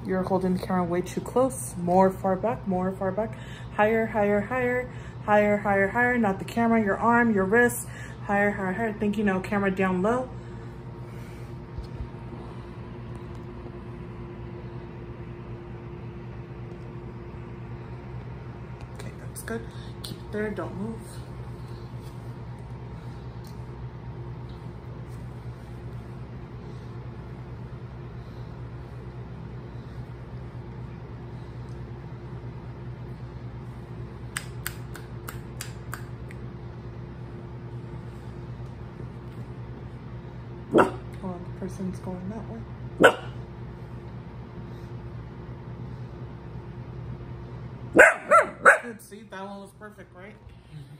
You're holding the camera way too close. More far back, more far back. Higher, higher, higher, higher, higher, higher. Not the camera, your arm, your wrist. Higher, higher, higher. Think you know, camera down low. Okay, that's good. Keep it there, don't move. Oh, the person's going that way. Good, see, that one was perfect, right?